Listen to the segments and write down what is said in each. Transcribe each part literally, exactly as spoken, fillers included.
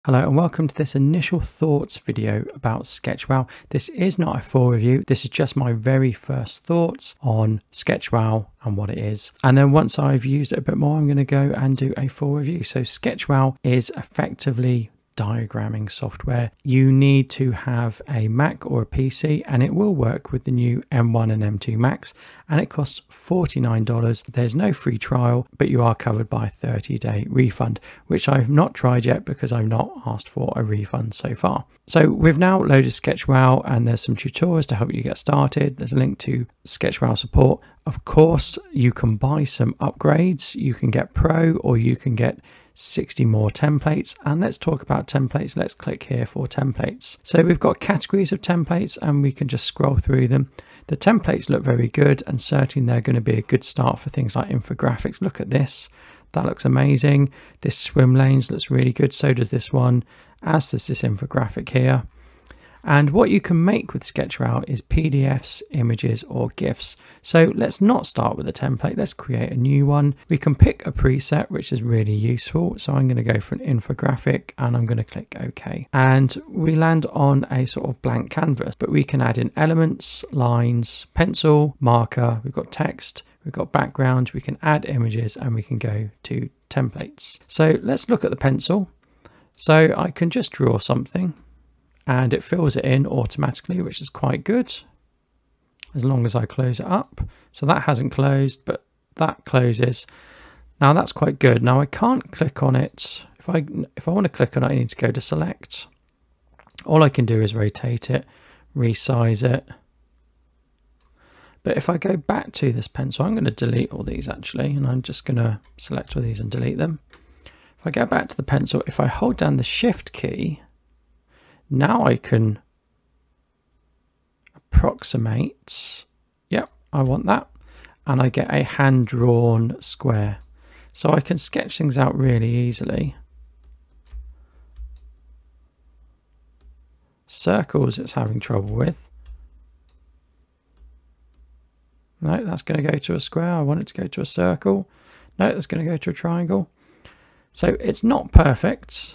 Hello and welcome to this initial thoughts video about SketchWow. This is not a full review. This is just my very first thoughts on SketchWow and what it is. And then once I've used it a bit more, I'm going to go and do a full review. So SketchWow is effectively diagramming software. You need to have a Mac or a P C and it will work with the new M one and M two Macs, and it costs forty-nine dollars. There's no free trial, but you are covered by a thirty day refund, which I've not tried yet because I've not asked for a refund so far. So we've now loaded SketchWow and there's some tutorials to help you get started. There's a link to SketchWow support. Of course, you can buy some upgrades. You can get Pro or you can get sixty more templates, and let's talk about templates. Let's click here for templates. So we've got categories of templates and we can just scroll through them. The templates look very good, and certainly they're going to be a good start for things like infographics. Look at this, that looks amazing. This swim lanes looks really good, so does this one, as does this infographic here. And what you can make with SketchWow is P D Fs, images or GIFs. So let's not start with a template, let's create a new one. We can pick a preset, which is really useful. So I'm going to go for an infographic and I'm going to click OK. And we land on a sort of blank canvas, but we can add in elements, lines, pencil, marker, we've got text, we've got background, we can add images, and we can go to templates. So let's look at the pencil. So I can just draw something, and it fills it in automatically, which is quite good as long as I close it up. So that hasn't closed, but that closes. Now that's quite good. Now I can't click on it. If I if I want to click on it, I need to go to select. All I can do is rotate it, resize it. But if I go back to this pencil, I'm going to delete all these actually, and I'm just going to select all these and delete them. If I go back to the pencil, if I hold down the Shift key, now I can approximate, yep, I want that, and I get a hand-drawn square. So I can sketch things out really easily. Circles it's having trouble with. No, that's going to go to a square. I want it to go to a circle. No, that's going to go to a triangle. So it's not perfect,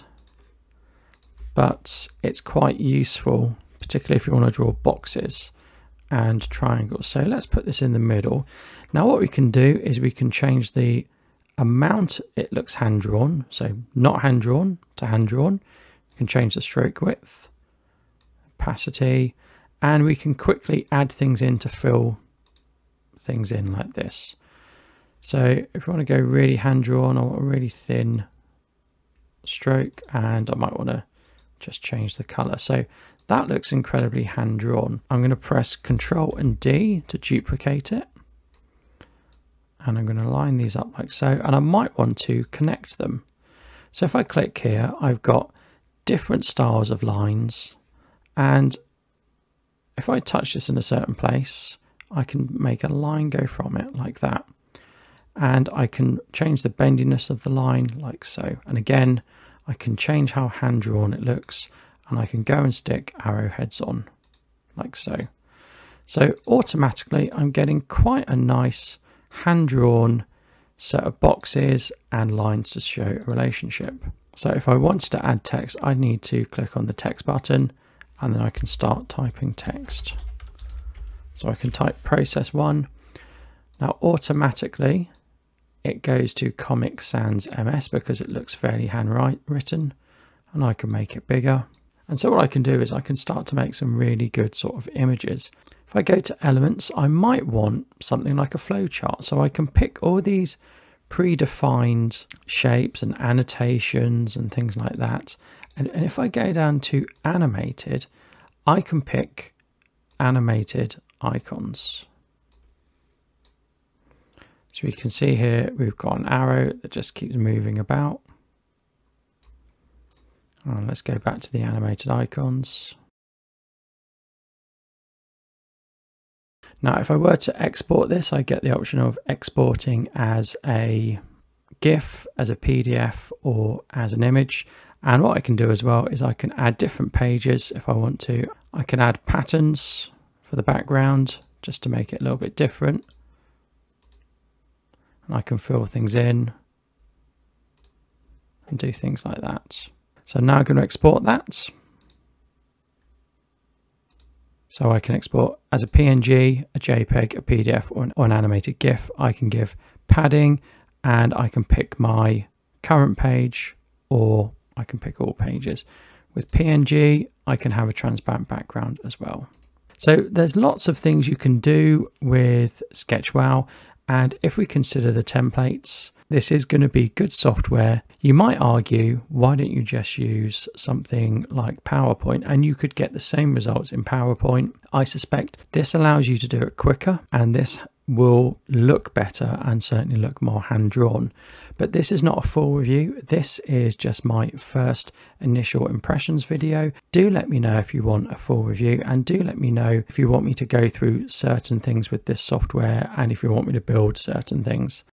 but it's quite useful, particularly if you want to draw boxes and triangles. So let's put this in the middle. Now what we can do is we can change the amount it looks hand-drawn, so not hand-drawn to hand-drawn. We can change the stroke width, opacity, and we can quickly add things in to fill things in like this. So if you want to go really hand-drawn, I want a really thin stroke, and I might want to just change the color. So that looks incredibly hand-drawn. I'm going to press Control and D to duplicate it, and I'm going to line these up like so, and I might want to connect them. So if I click here, I've got different styles of lines, and if I touch this in a certain place, I can make a line go from it like that, and I can change the bendiness of the line like so. And again, I can change how hand-drawn it looks, and I can go and stick arrowheads on like so. So automatically I'm getting quite a nice hand-drawn set of boxes and lines to show a relationship. So if I wanted to add text, I need to click on the text button, and then I can start typing text. So I can type process one. Now automatically it goes to Comic Sans M S because it looks fairly handwritten, and I can make it bigger. And so what I can do is I can start to make some really good sort of images. If I go to elements, I might want something like a flow chart. So I can pick all these predefined shapes and annotations and things like that. And, and if I go down to animated, I can pick animated icons. So you can see here we've got an arrow that just keeps moving about. And let's go back to the animated icons. Now if I were to export this, I get the option of exporting as a GIF, as a P D F, or as an image. And what I can do as well is I can add different pages if I want to. I can add patterns for the background just to make it a little bit different. And I can fill things in and do things like that. So now I'm going to export that. So I can export as a P N G, a JPEG, a P D F, or an, or an animated GIF. I can give padding, and I can pick my current page, or I can pick all pages. With P N G, I can have a transparent background as well. So there's lots of things you can do with SketchWow. And if we consider the templates, this is going to be good software. You might argue, why don't you just use something like PowerPoint, and you could get the same results in PowerPoint. I suspect this allows you to do it quicker, and this will look better and certainly look more hand-drawn. But this is not a full review. This is just my first initial impressions video. Do let me know if you want a full review, and do let me know if you want me to go through certain things with this software and if you want me to build certain things.